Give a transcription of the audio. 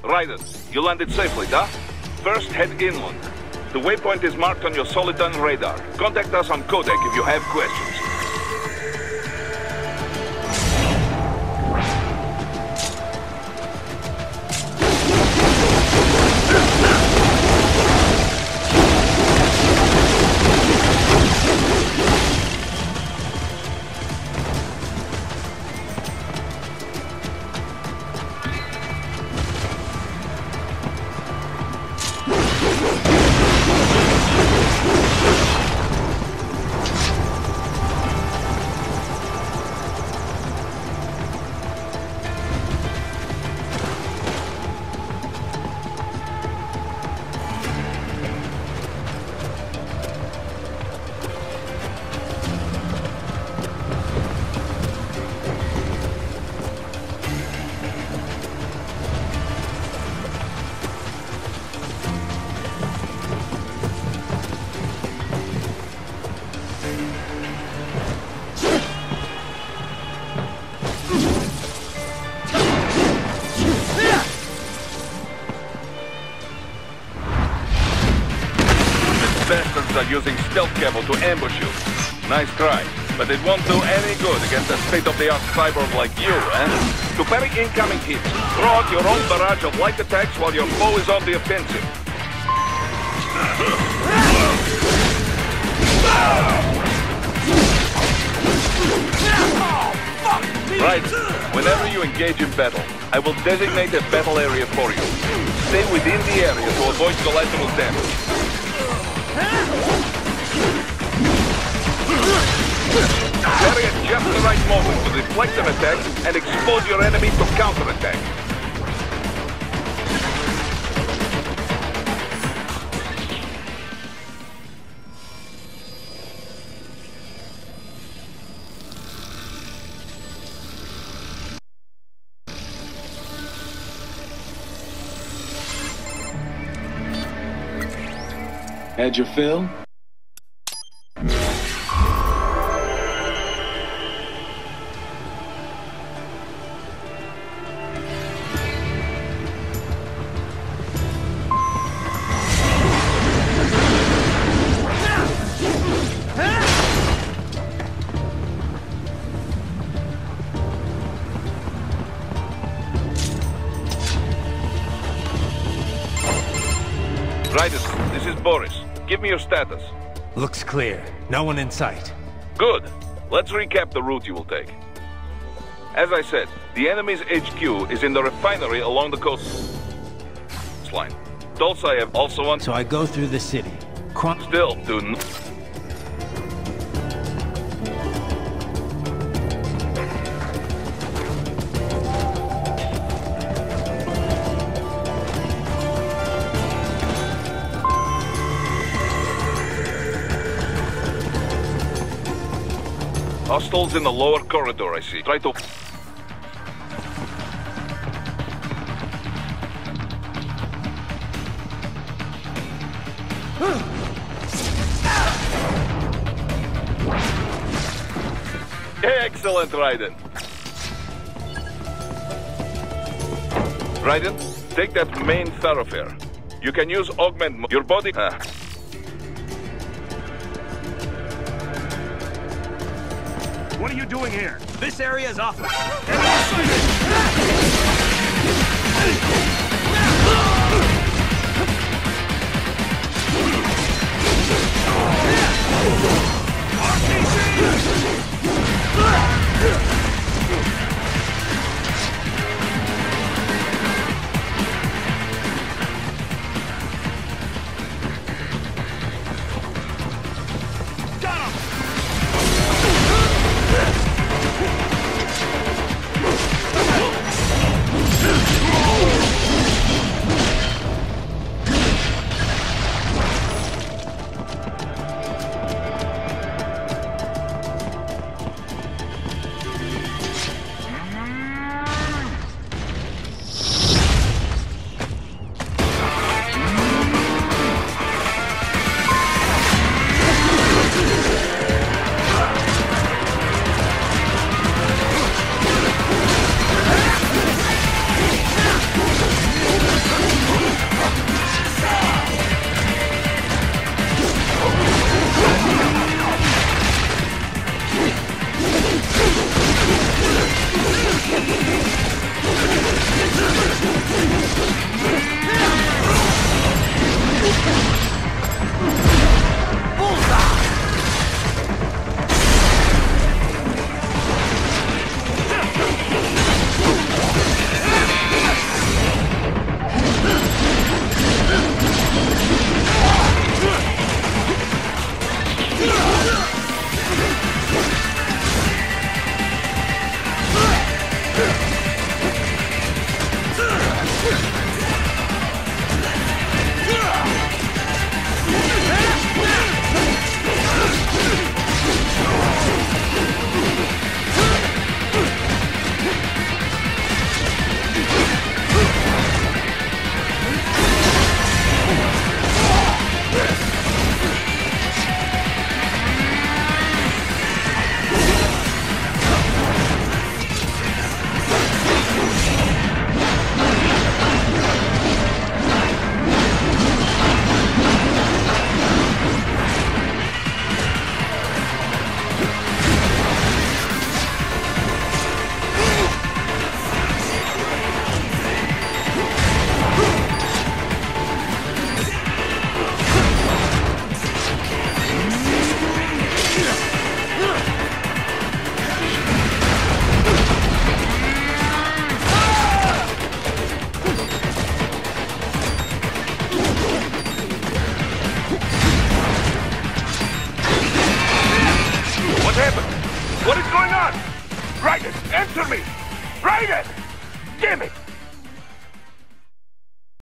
Raiden, you landed safely, da? First, head inland. The waypoint is marked on your Soliton radar. Contact us on Codec if you have questions. Bastards are using stealth cable to ambush you. Nice try, but it won't do any good against a state-of-the-art cyborg like you, eh? To parry incoming hits, throw out your own barrage of light attacks while your foe is on the offensive. Right, whenever you engage in battle, I will designate a battle area for you. Stay within the area to avoid collateral damage. Parry at just the right moment to deflect an attack and expose your enemy to counterattack. Had your fill? Raiden, this is Boris. Give me your status. Looks clear. No one in sight. Good. Let's recap the route you will take. As I said, the enemy's HQ is in the refinery along the coastline. Dolzaev also wants... So I go through the city. Still, do... Hostiles in the lower corridor, I see. Try to... Excellent, Raiden. Raiden, take that main thoroughfare. You can use augment... Your body... What are you doing here? This area is off. happened? What is going on? Raiden, answer me! Raiden! Damn it!